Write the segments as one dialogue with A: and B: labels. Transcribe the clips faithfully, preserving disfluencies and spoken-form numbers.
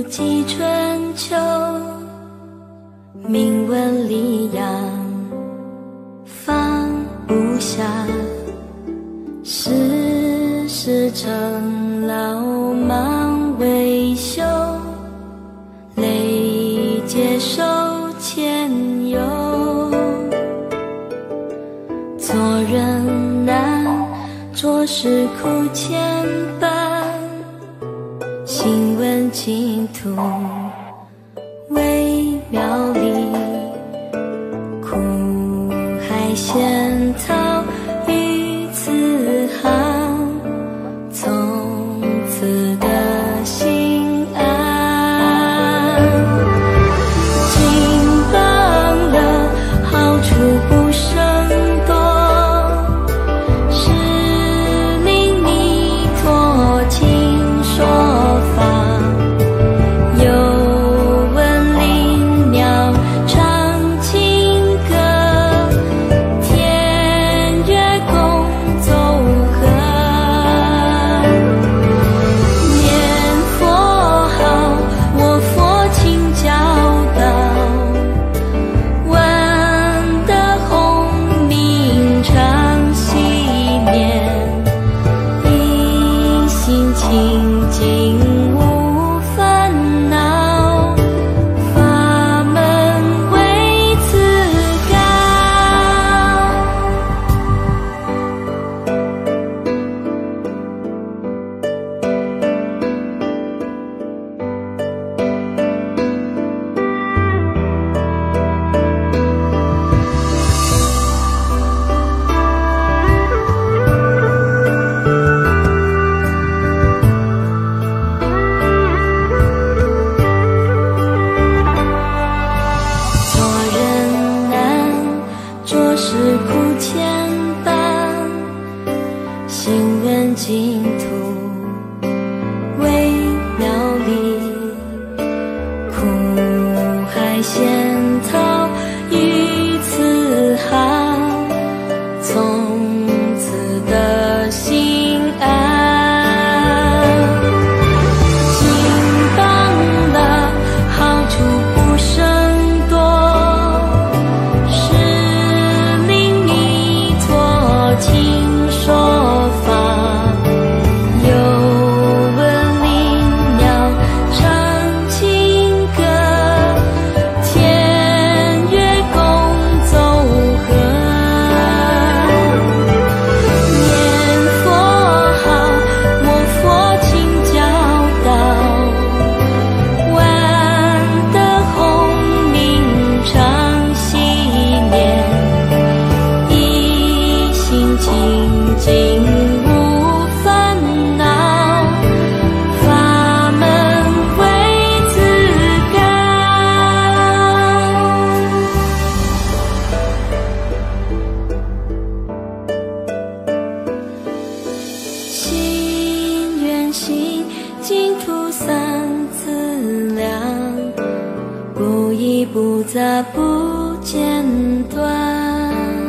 A: 记春秋，名闻里阳，放不下。世事成劳忙维修，累劫受千忧。做人难，做事苦千般。心问净土为苗栗，苦海仙桃于此行，从此的心安。金榜了，好处不胜多，是令弥陀经说法。有闻灵鸟唱情歌，天乐共奏和。念佛号，我佛请教导，万德洪名常系念，一心清净无烦恼，法门为此高。做人难，做事苦千般。心问净土为苗栗，苦海仙桃于此行，从此的心安。金榜了，好处不胜多，是令弥陀经说法。有闻灵鸟唱情歌，天乐共奏和。念佛号，我佛请教导，万德洪名常系念，一心清净无烦恼，法门为此高。心愿行，净土三资粮，不依不杂不间断。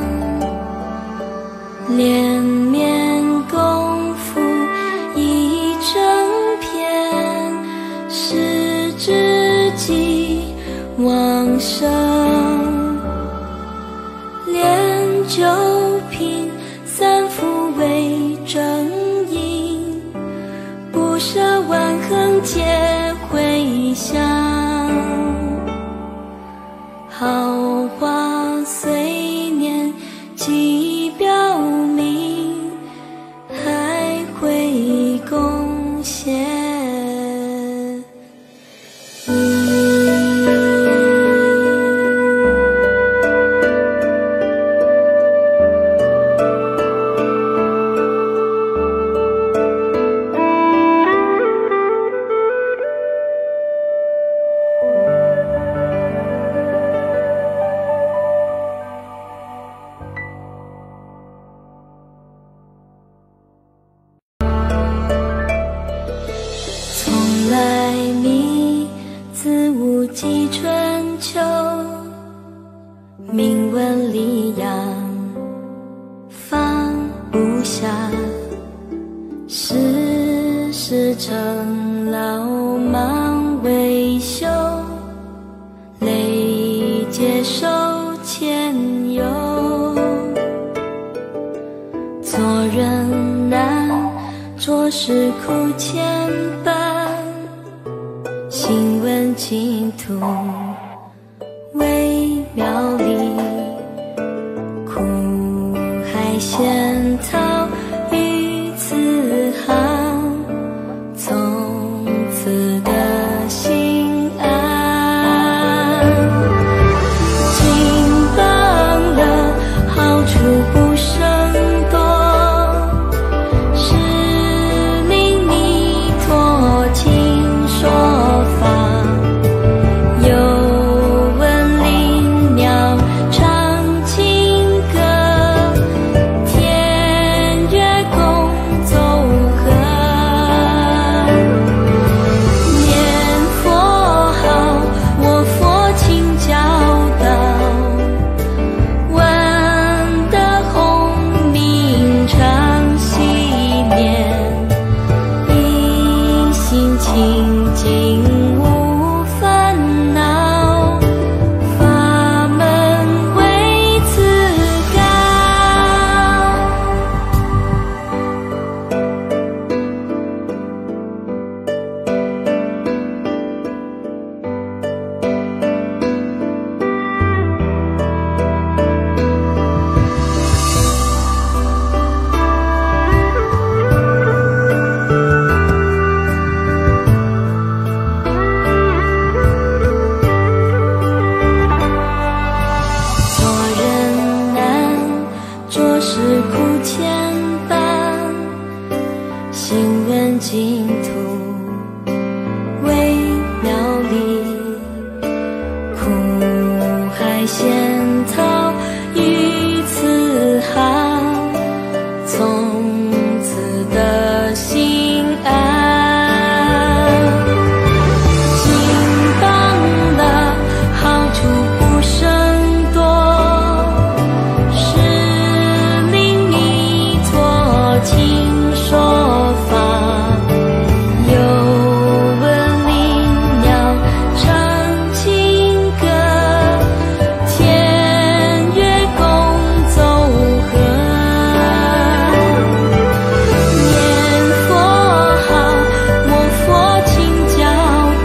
A: 连绵功夫一整片，是知己往生。炼九品三福为正因，不舍万恒皆回响。好话随年即表明，还会贡献。从来迷自无记春秋，名闻里阳，放不下。世事成劳忙为人难，着实苦牵绊。心问净土为苗栗，苦海仙桃于此行，从此的心安。金榜了，好处不胜多，是令弥陀经说法。有闻灵鸟唱情歌，天乐共奏和。念佛号，我佛请教导，闻得洪名常系念，一心清净无烦恼，法门为此高。做人难，着实苦牵绊。心问净土为苗栗，苦海仙桃于此行，从此的心安。金榜了，好处不胜多，是令弥陀经说法。有闻灵鸟唱情歌，天乐共奏和。念佛号，我佛请教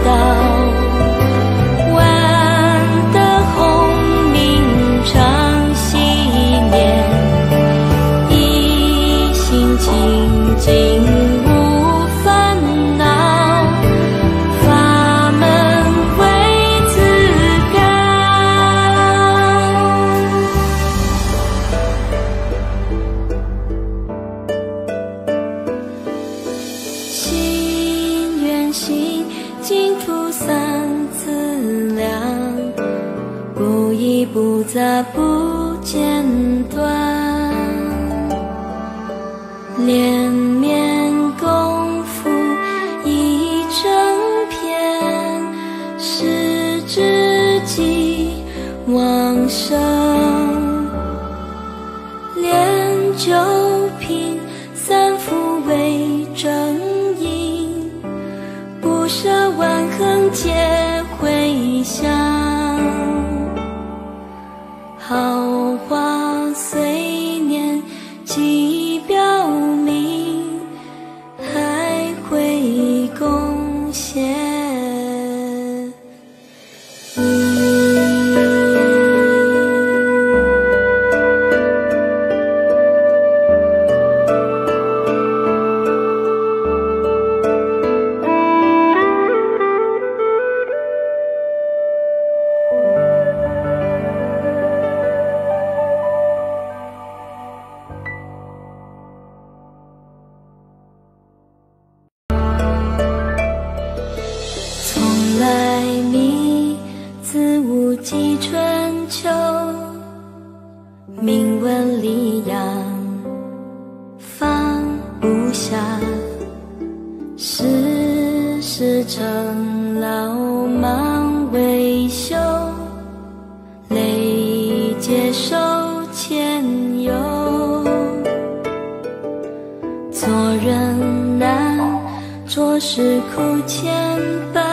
A: 导，闻得洪名常系念，一心清净无烦恼，法门为此高。心愿行净土三资粮，不依不杂不间断，连绵功夫一整篇，是知己往生。炼九品三福为正因，不舍万恒皆回响。好话随年即表明，还会贡献。从来迷自无迹春秋，名闻利养放不下，世事成劳忙维修，累劫受牵由。做人难，着实苦牵绊。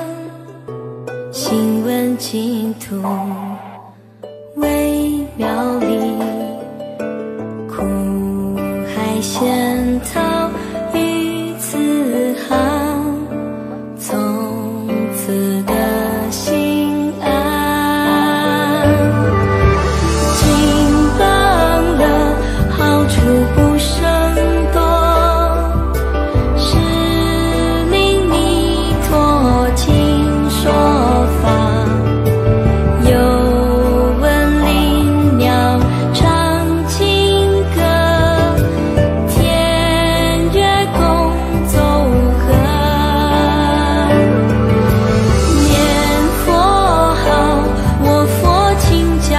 A: 心问净土为苗栗，苦海海鲜桃鱼慈航，从此的心安。金榜的好处不胜多，是令弥陀经说法，有闻灵鸟唱情歌，天乐共奏和。念佛号，我佛情教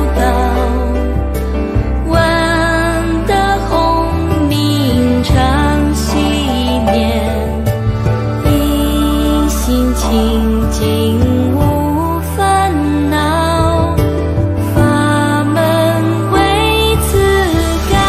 A: 导，万德洪名常系念，一心清净无烦恼，法门为此高。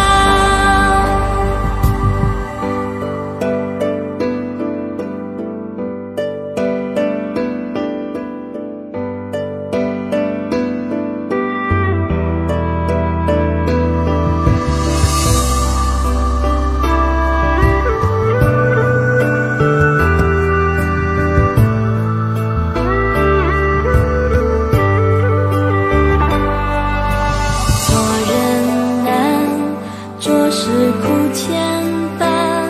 A: 做人难，着实苦牵绊，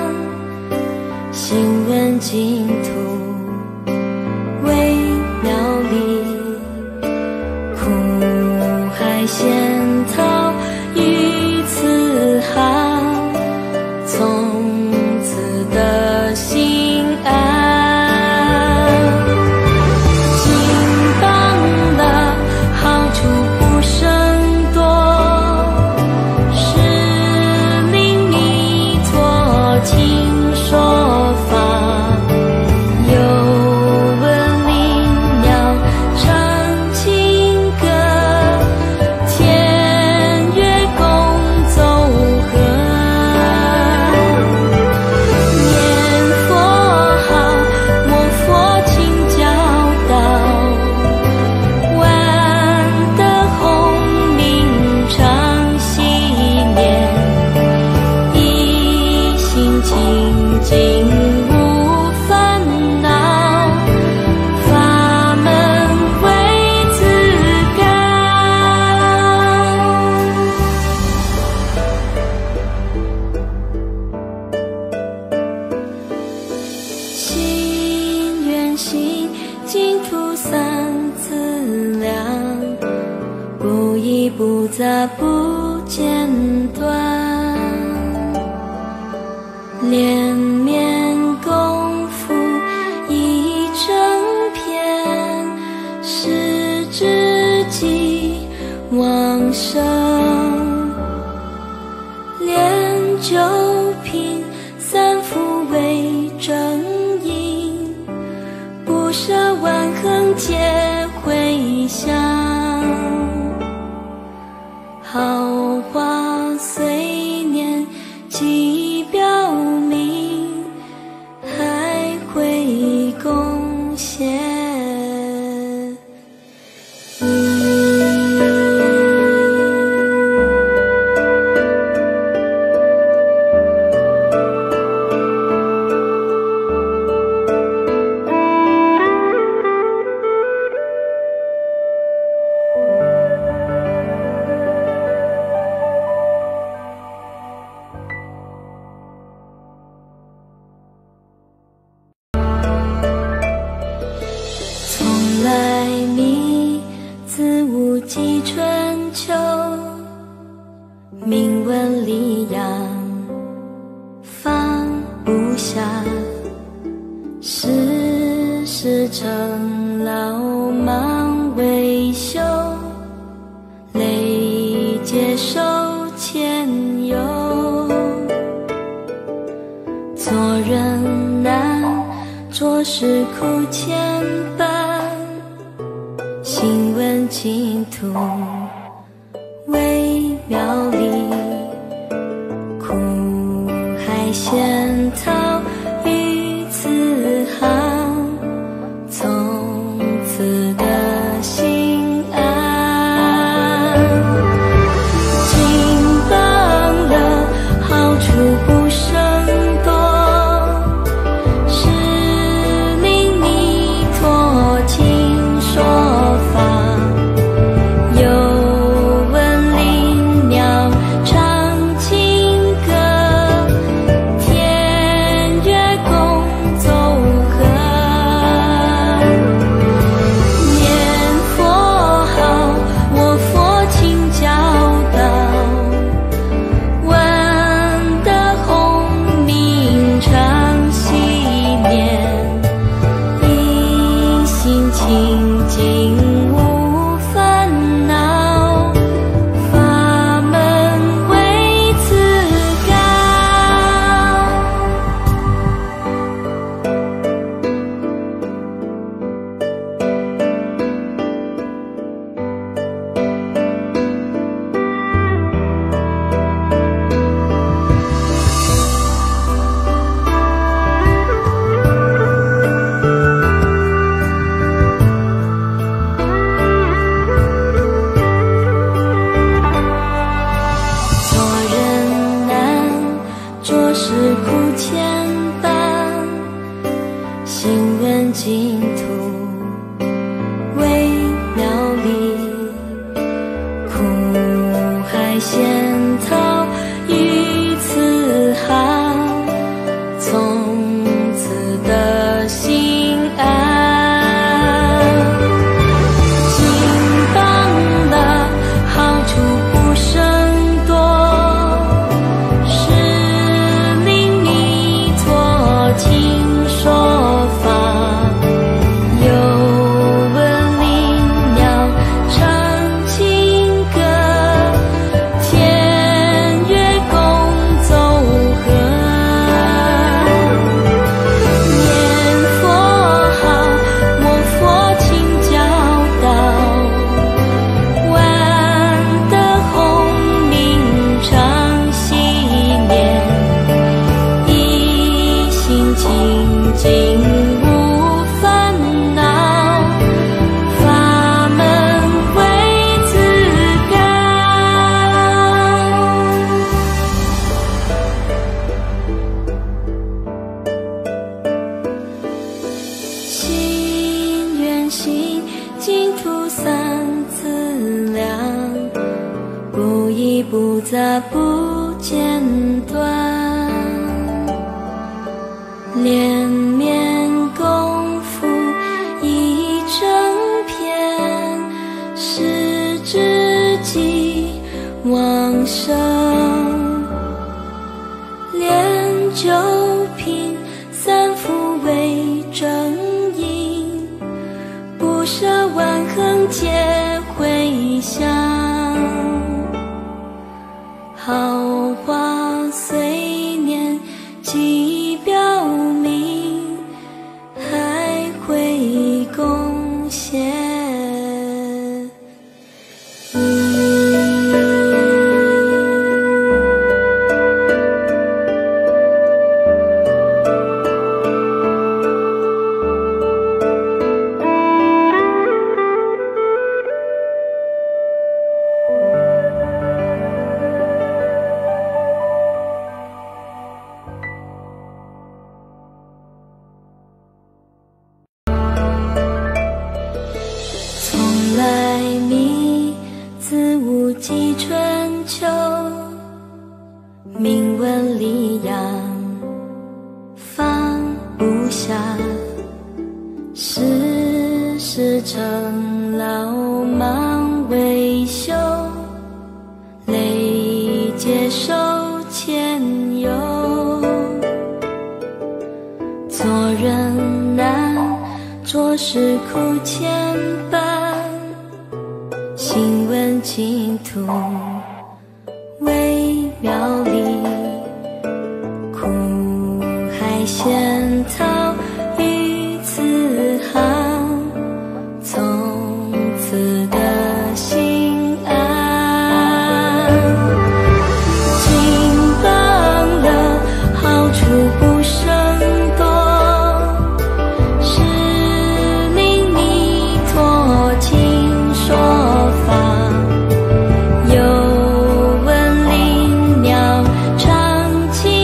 A: 行人净土为妙理，苦海鲜桃鱼慈航，从此的心安。金榜的好处不胜多，是令弥陀经说法，有闻灵鸟唱情歌，天乐共奏和。念佛号，我佛情教导，万德洪名常系念，一心清净无烦恼，法门为此高。心愿行净土三资粮，不依不杂不间断，连绵功夫一整篇，是知己往生。炼九品三福为正因，不舍万恒皆回响。好话随年即表明，还会贡献。从来迷自无迹春秋，名闻利养放不下，世事成劳忙维修，累劫受牵由。做人难，着实苦牵绊，行闻净土为妙理，苦海鲜桃鱼慈航，从此的心安。金榜的好不胜多，是令弥陀经说法，有闻灵鸟唱情歌，天乐共奏和，念佛号，我佛亲教导，万德洪名常系念，一心清净无烦恼，法门为此高。做人难，着实苦牵绊，行人净土为妙理，苦海险逃于此行，从此得心安。金榜了，好处不胜多，是令弥陀经说法，有闻灵鸟唱情歌，天乐共奏和，念佛号，我佛亲教导，万德洪名常系念，一心清净无烦恼，法门为此高。心愿行净土三资粮，不依不杂不间断，连绵功夫一整片，是知己往生，炼九品三福为正因，不舍万恒皆回响，好话随念即表明，还会贡献。从来迷自无际春秋，名闻利养放不下，世事成劳忙维修，累劫受牵由，做人难，着实苦牵绊，心闻净土为妙理，苦海险逃于此行，从此得心安。金榜了，好处不胜多，是令弥陀经说法，有闻灵鸟唱情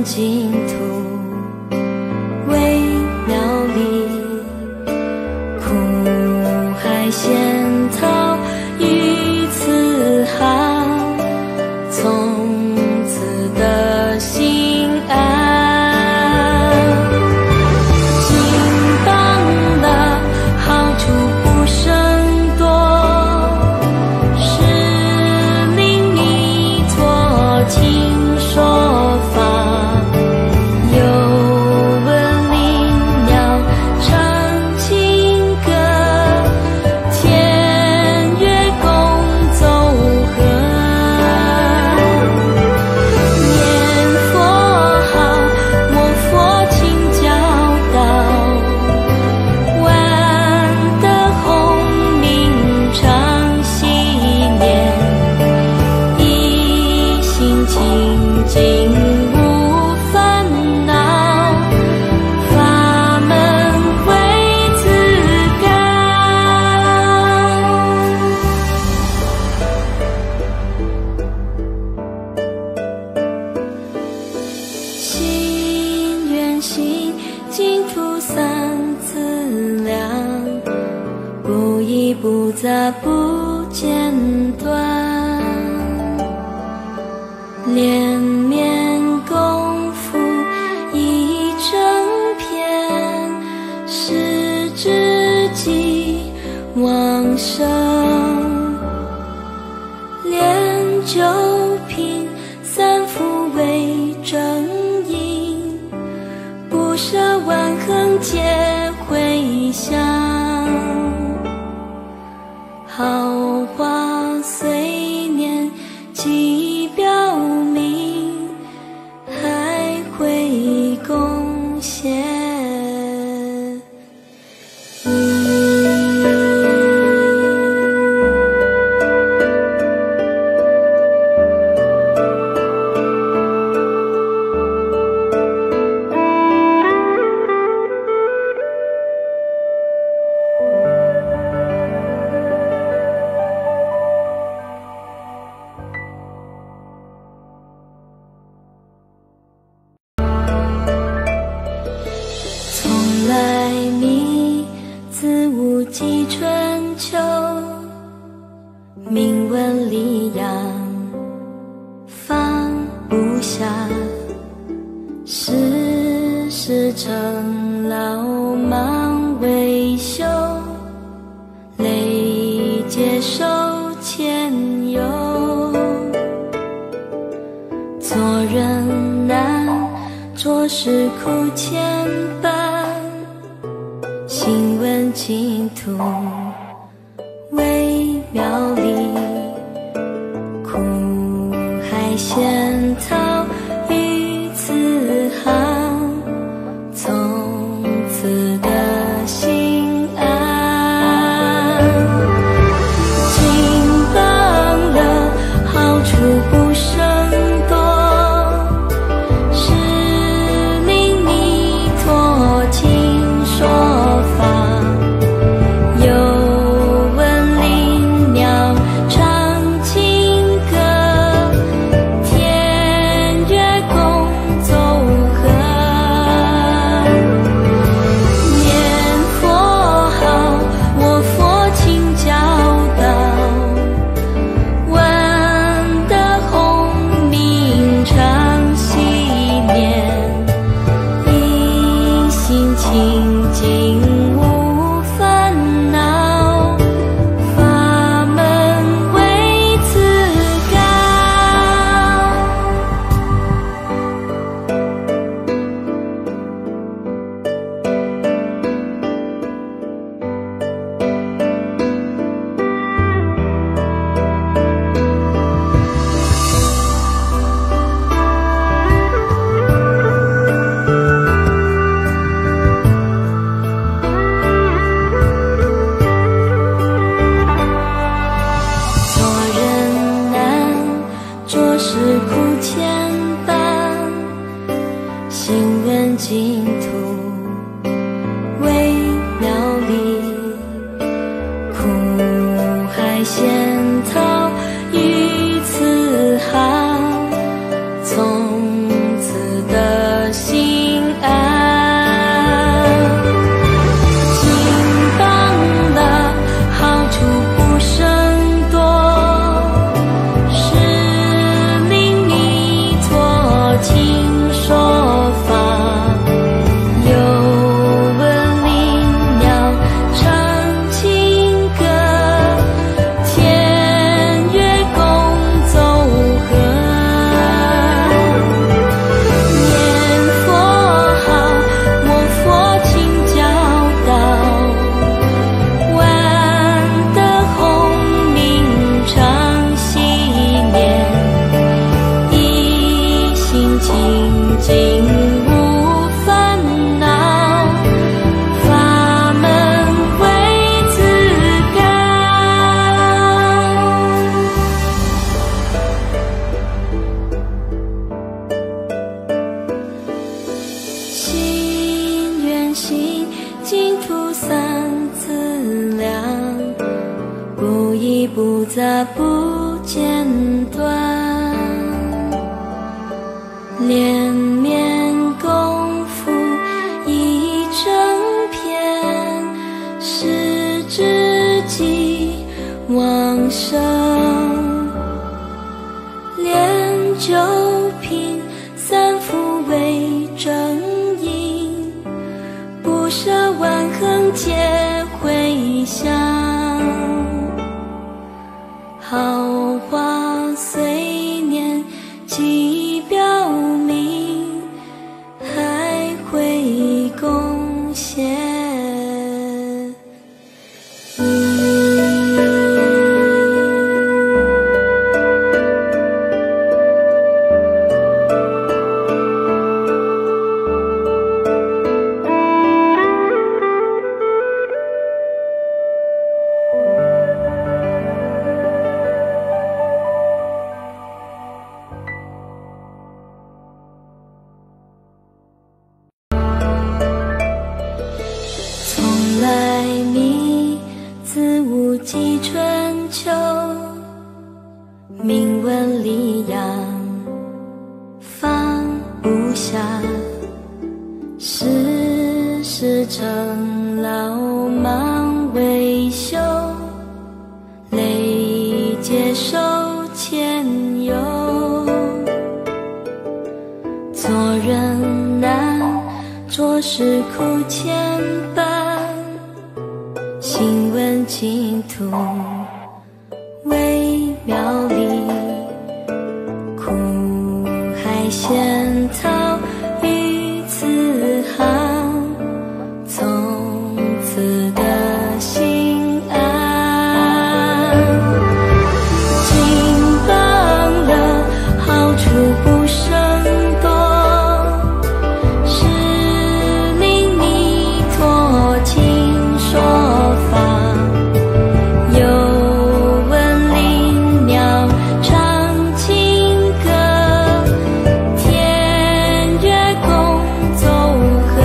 A: 净土为苗栗，苦海鲜桃与慈航，从此的心安。金榜的好处不胜多，是令弥陀亲说法，有闻灵鸟唱情歌，天乐共奏和，念佛号，我佛亲教导，万德洪名常系念，一心清净无烦恼，法门为自高。心愿行净土三资粮，不依不杂不间断，连绵功夫一整篇，是知己往生，炼九品三福为正因，不舍万恒皆回响，好话随年即表明，还会贡献。从来迷自无极春秋，名闻利养放不下，世事成劳忙维修，累劫受牵由，做人难，做事苦牵绊，心闻净土为苗栗，苦海鲜桃与慈航，从此的心安。金榜的好处不胜多，是令弥陀亲说法，有闻灵鸟唱情歌，天乐共奏和，念佛号，我佛亲教导，万德洪名常系念，一心清净无烦恼，法门为自高。做人难，做事苦牵绊，心闻净土为苗栗，苦海鲜桃与慈航，从此的杂不间断，连绵功夫一整篇，时之际往生，炼九品三伏为正因，不舍万恒皆回响，好花岁年既标明，还会贡献。从来迷自无迹春秋，名闻里阳放不下，世事成劳忙维修，累劫受前忧，做人难，着实苦牵绊，心闻净土微妙理，苦海仙涛于此行，从此的心安。金榜了，好处不胜多，是令弥陀经说法，有闻灵鸟唱情歌，天乐共奏和，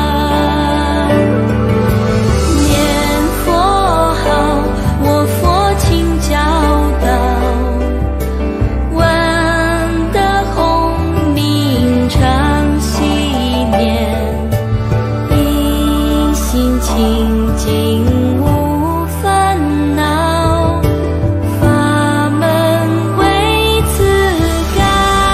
A: 念佛号，我佛情教导，万德洪名常系念，一心清净无烦恼，法门为此高。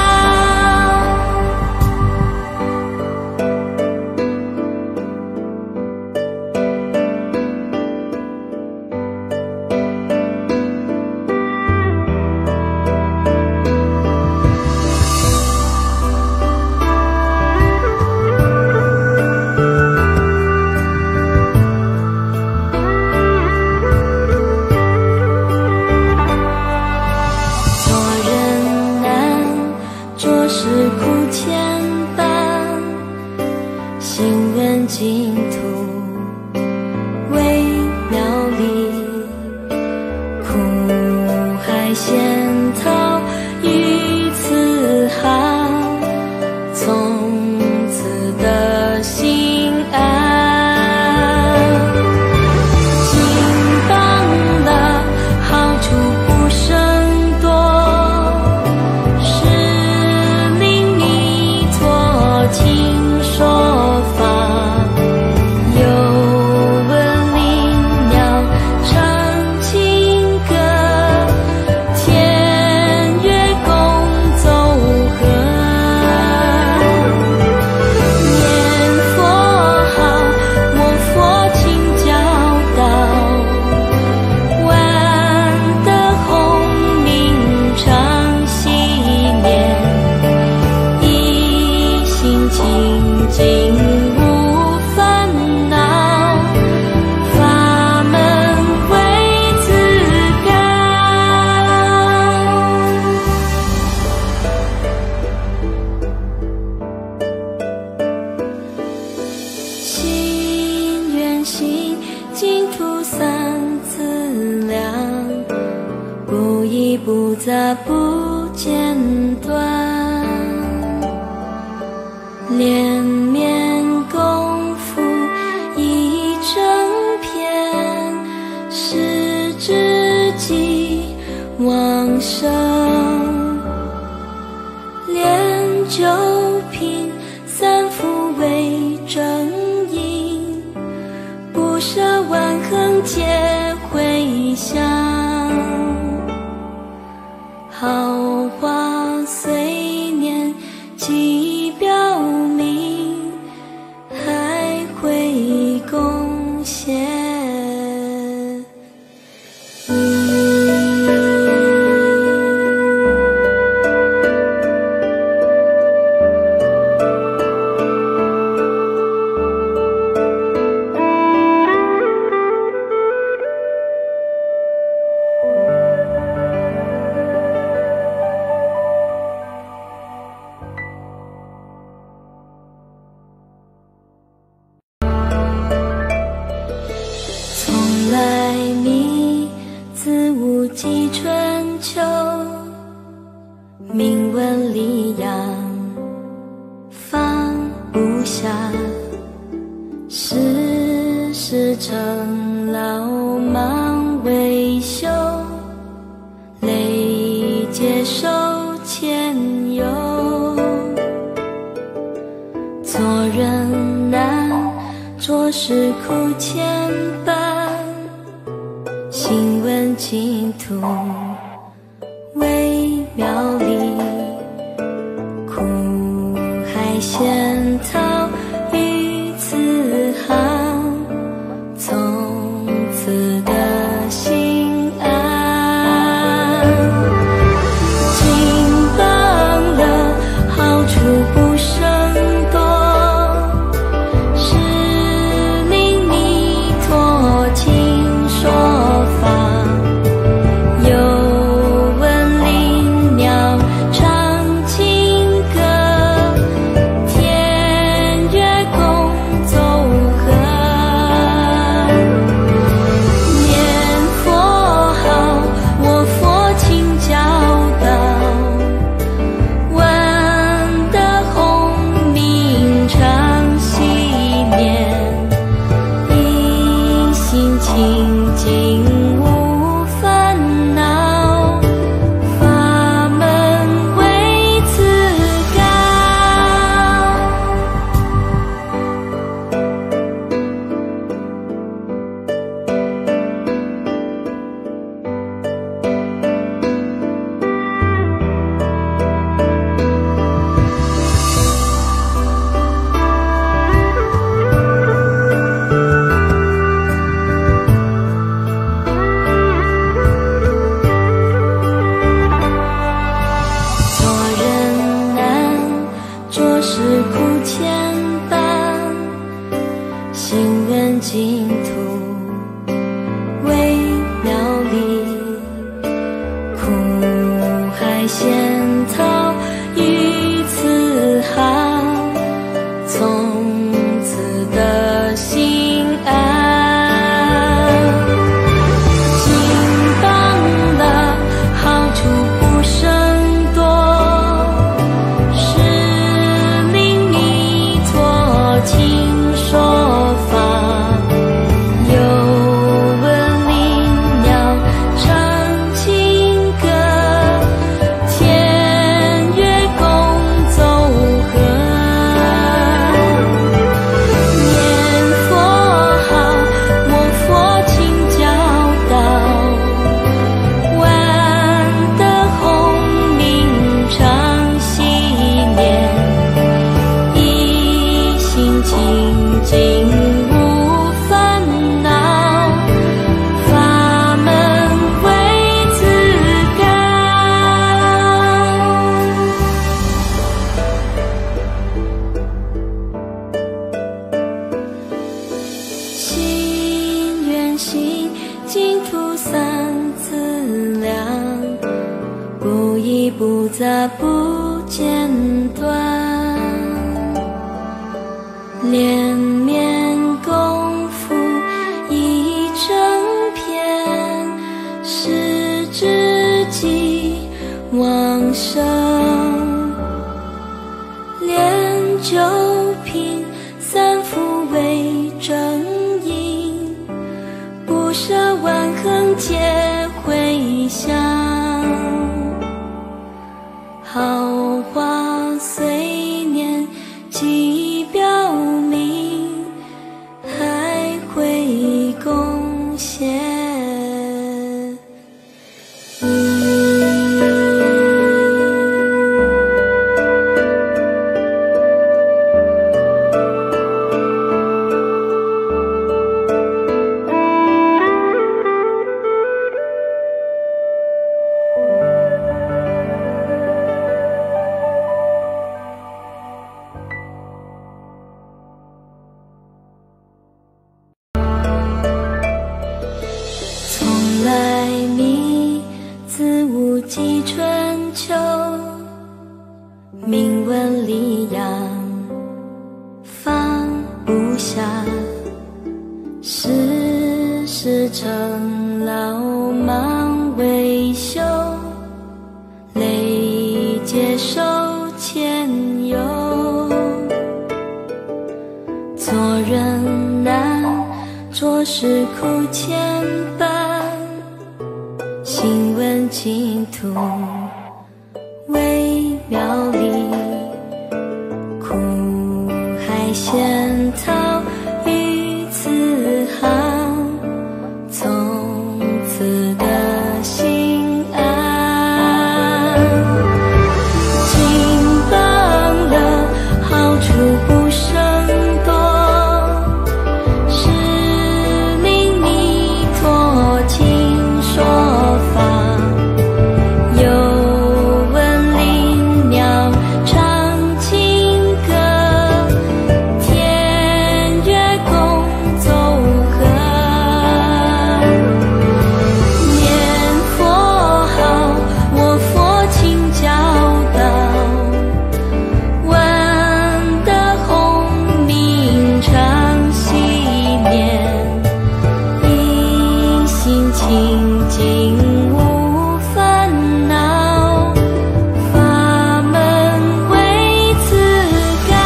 A: 做人难，着实苦牵绊，心闻净土微妙理，苦海仙涛于此行，从此的心安。金榜了，好处不胜多，是令弥陀经说法，有闻灵鸟唱情歌，天乐共奏和，念佛号，我佛情教导，万德洪名常系念，一心清净无烦恼，法门为此高。心愿行净土三资粮，不依不杂不间断，连绵功夫一整篇，时之际往生，炼九品三福为正因，不舍万恒皆回向。好花岁年既表明，还会贡献。从来你自无极春秋，名闻利养放不下，世世成老忙维修，累劫受前忧。做人难，着实苦牵绊，心闻净土为妙理，苦海险涛于此行，从此得心安。金榜乐好处不胜多，是令弥陀经说法，有闻灵鸟唱情歌，天乐共奏和。念佛号，我佛亲教导，万德洪名常系念，一心清净无烦恼，法门为此高。做人难，着实苦牵绊，心闻净土为妙理，苦海险涛于此行，从此得心安。金榜乐好处不胜多，是令弥陀经说法，有闻灵鸟唱情歌，天乐共奏和。念佛号，我佛亲教导，万德洪名常系念，一心清净无烦恼，法门为此高。心愿行净土三资粮，不依不杂不间断，连绵功夫一整篇，是知己往生，炼九品三福为正因，不舍万恒皆回向。 好花随年纪表明，还会贡献。春秋，名闻里扬，放不下。世事成老忙维修，累劫受前忧。做人难，着实苦牵绊。新闻净土为苗栗，苦海险涛于此行，从此的心安。金榜了，好处不胜多，是令弥陀经说法。清净无烦恼，法门为此高。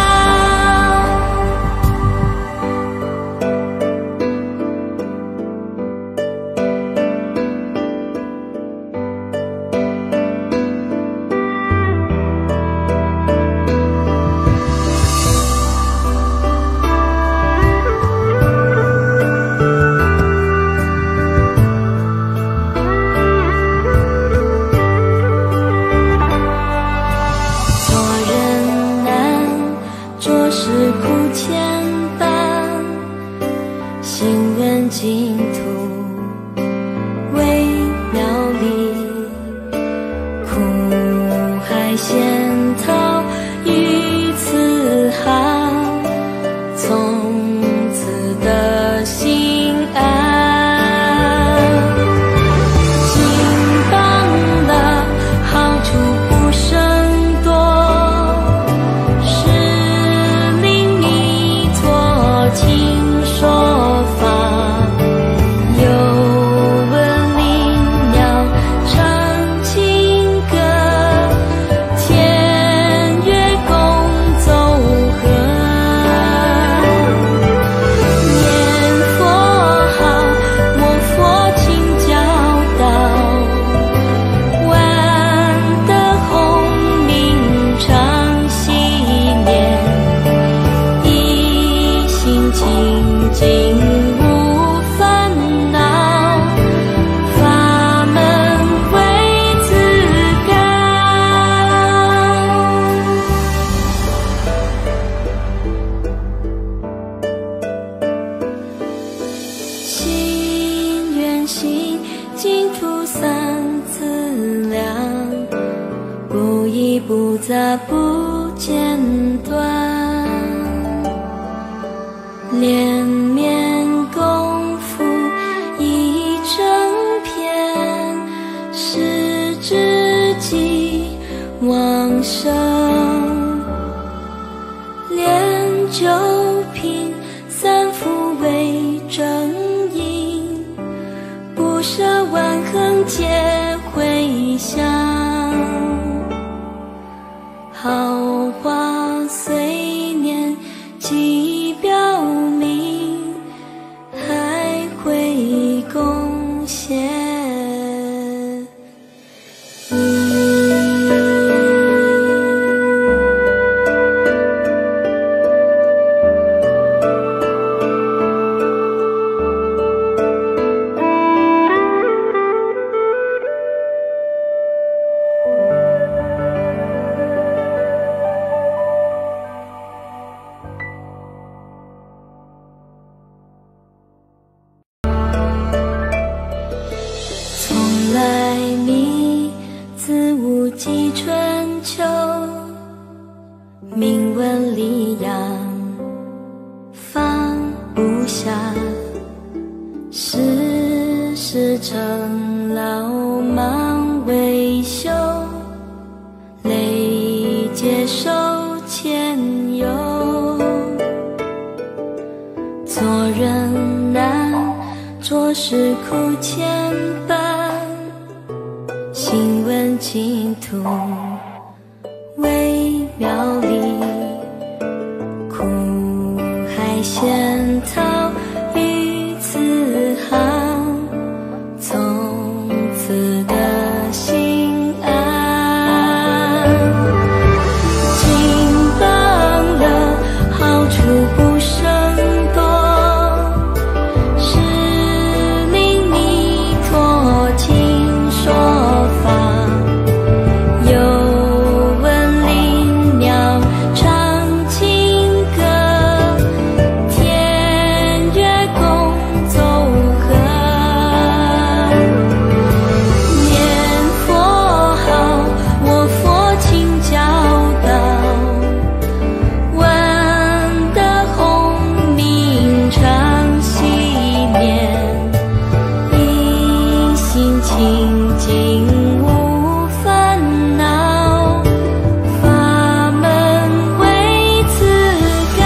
A: 是苦牵绊，心闻净土为苗栗，苦海险涛于此行，从此的心安。金榜了，好处不胜多。听说法，有闻灵鸟唱情歌，天乐共奏和。念佛号，我佛情教导，万德洪名常系念。清净无烦恼，法门为此高。心愿行，净土三资粮，不依不杂不间断。连绵功夫一整篇，是知己往生。炼九品三福为正因，不舍万恒皆回响。好花随年纪表明，还会贡献。 纪春秋，名闻里扬，放不下。世事成劳忙维修，累劫受前忧。做人难，做事苦牵绊，心问净土为苗栗，苦海险涛于此行，从此的心安。金榜了，好处不胜多，是令弥陀经说法。有闻灵鸟唱情歌，天乐共奏和。念佛号，我佛情教导，万德洪名常系念，一心清净无烦恼，法门为此高。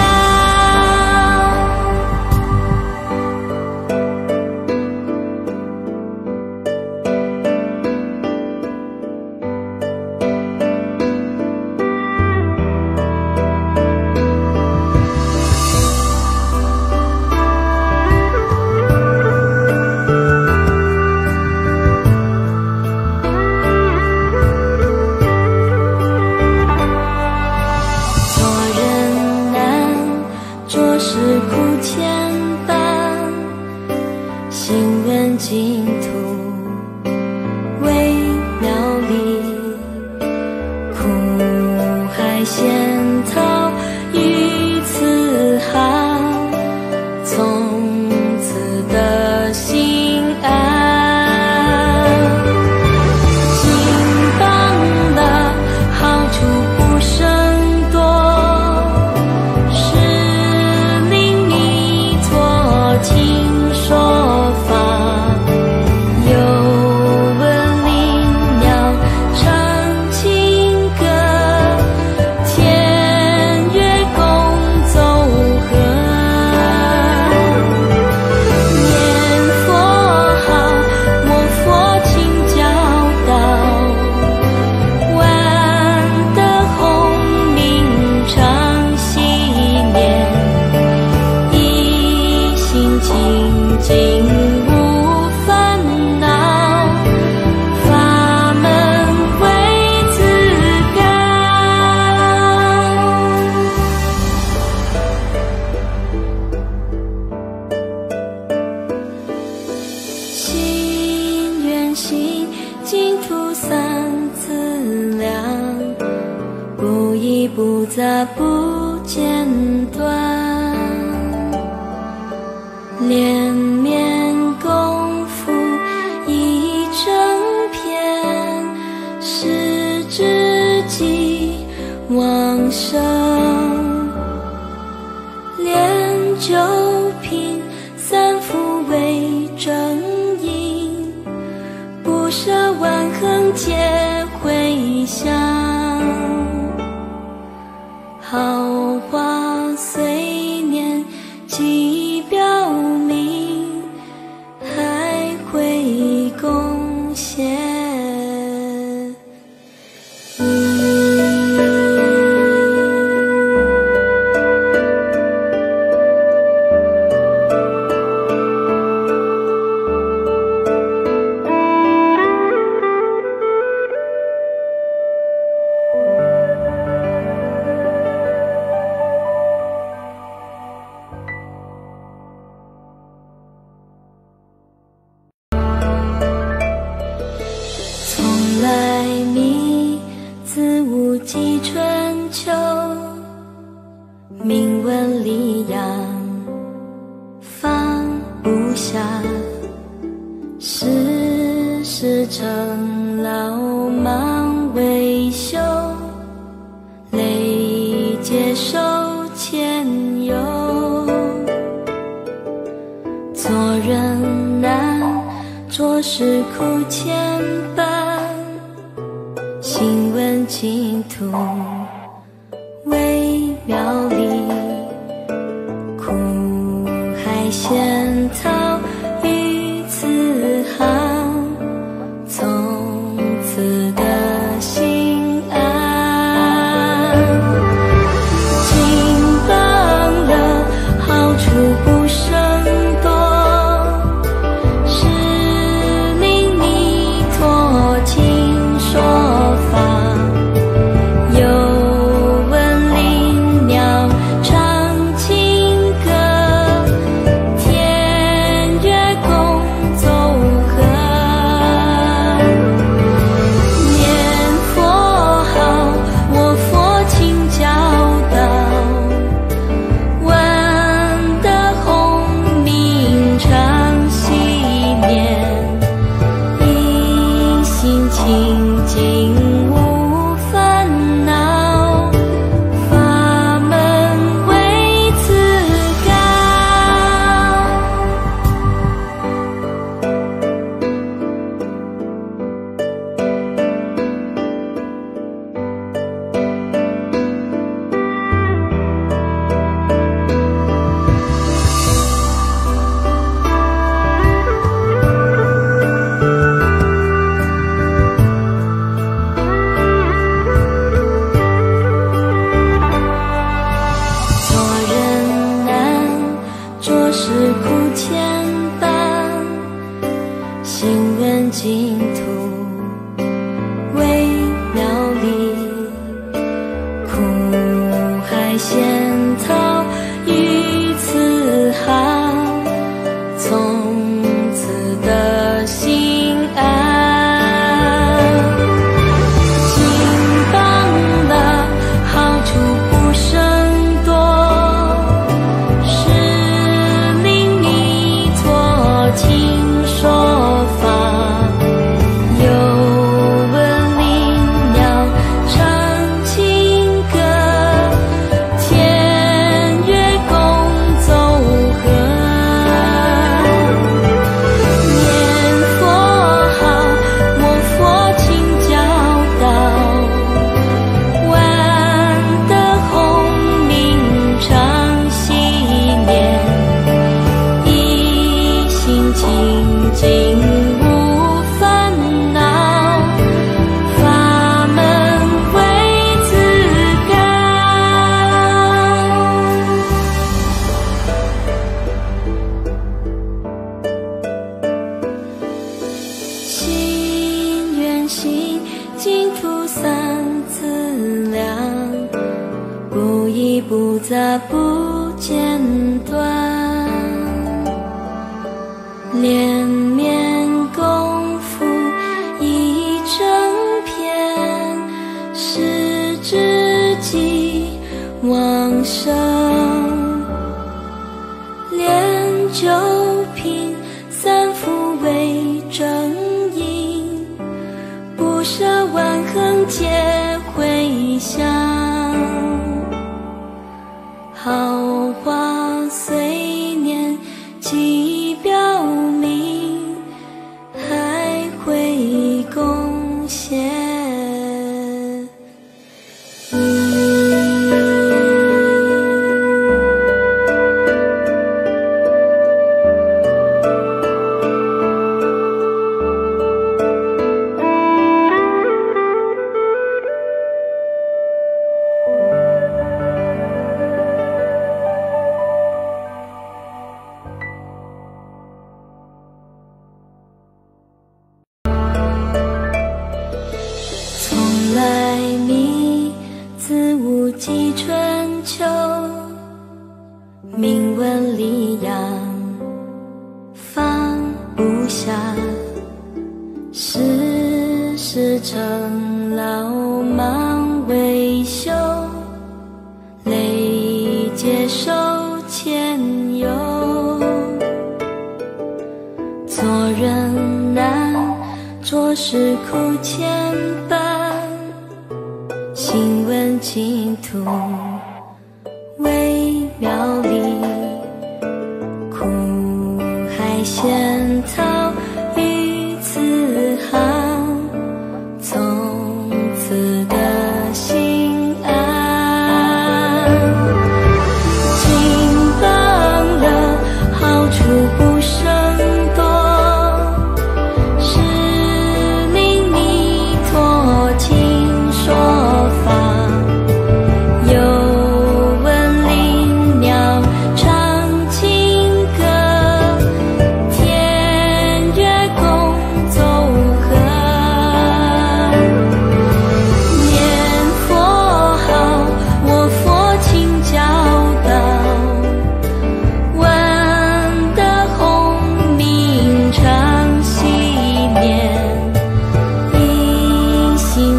A: 做人难，做事苦牵绊，心问净土为苗栗，苦海险涛于此行，从此的心安。金榜了，好处不胜多，是令弥陀经说法。有闻灵鸟唱情歌，天乐共奏和。念佛号，我佛情教导，万德洪名常系念，一心清净无烦恼，法门为此高。心愿行，净土三资粮，不依不杂不间断，连绵功夫一整片，是知己往生。炼九品三福为正因，不舍万恒皆回响。好话随年即表明，还会贡献。从来迷自无纪春秋，名闻里扬，放不下。世事成劳忙为是苦牵绊，心问净土为苗栗，苦海鲜草于此行，从此的心安。金榜了，好处不胜多，是令弥陀经说法，有闻灵鸟唱情歌，天乐共奏和，念佛号，我佛情教导，万德洪名常系念，一心清净无烦恼，法门为此高。做人难，着实苦牵绊，心问净土为苗栗，苦海鲜草于此行，从此的心安。金榜了，好处不胜多，是令弥陀经说法，有闻灵鸟唱情歌，天乐共奏和，念佛号，我佛情教导，万德洪名常系念，一心清净无烦恼，法门为此高。心愿行净土三资粮，不依不杂不间断，连绵功夫一整篇，是知己往生，炼九品三福为正因，不舍万恒皆回响，好话随年即表明，还会贡献。从来迷自无迹春秋，名闻利养放不下，世事成劳忙维修，累劫受牵由，做人难，着实苦牵绊，心问净土为苗栗，苦海鲜草于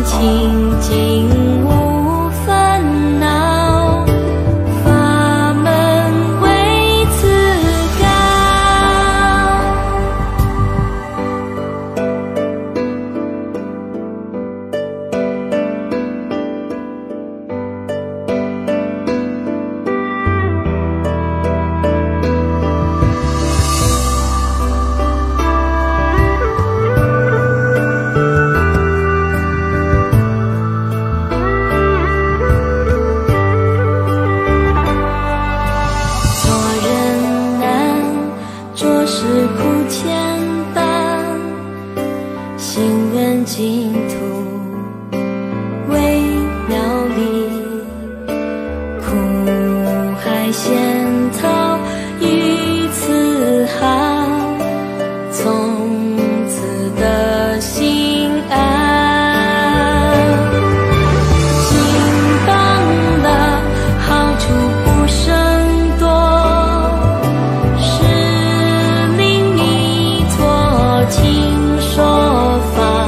A: 清净无烦恼，法门为此高。净土为妙理，苦海险逃于此好，从此得心安。金榜的好处不胜多，是名弥陀亲说法。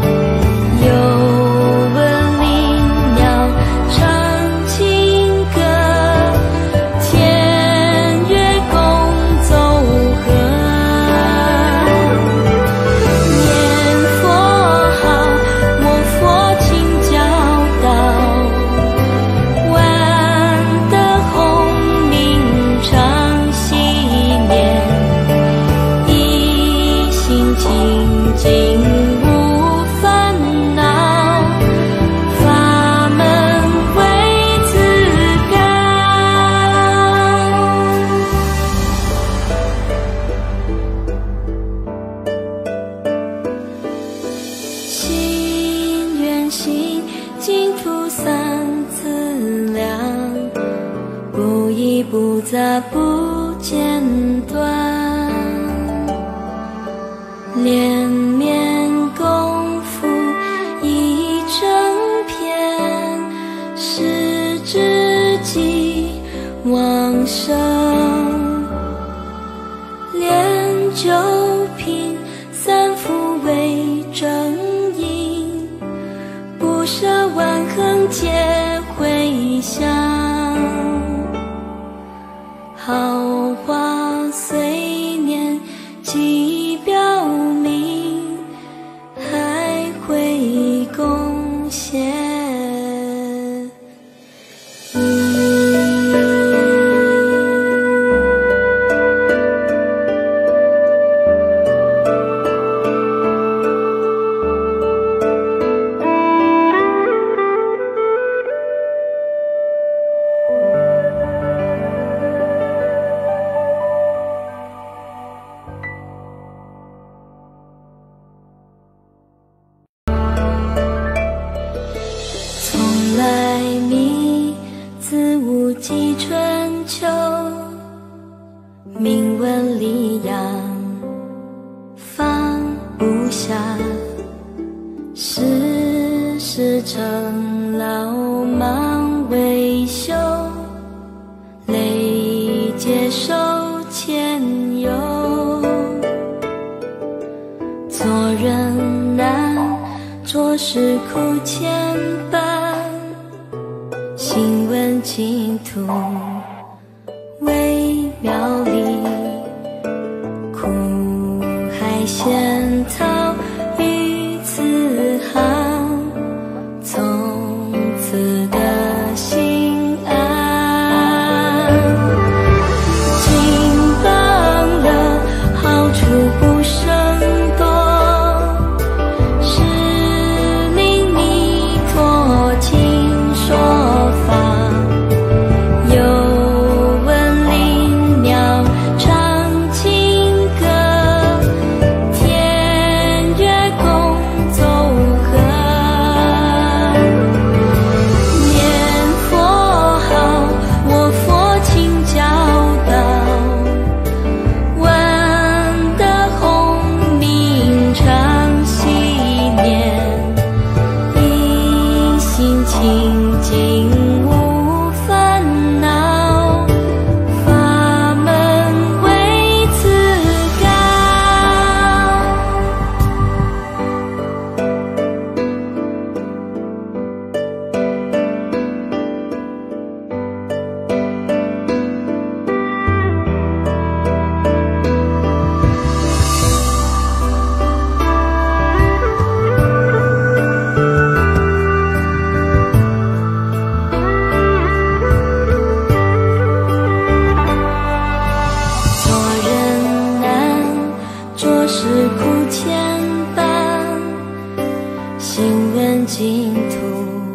A: 净土三资粮，不依不杂不间断，连绵功夫一整篇，是知己往生。炼九品三福为正因，不舍万恒皆回响，好话随年即表明，还会贡献。来弥自无极春秋，名闻利养放不下，世世成老忙维修，累劫受牵由，做人难，做事苦牵绊，心闻净土为妙理，苦海险逃于此行，从此得心安。金榜的好处不胜多，是名弥陀亲说法。清净无烦恼，法门为此高。 片净土。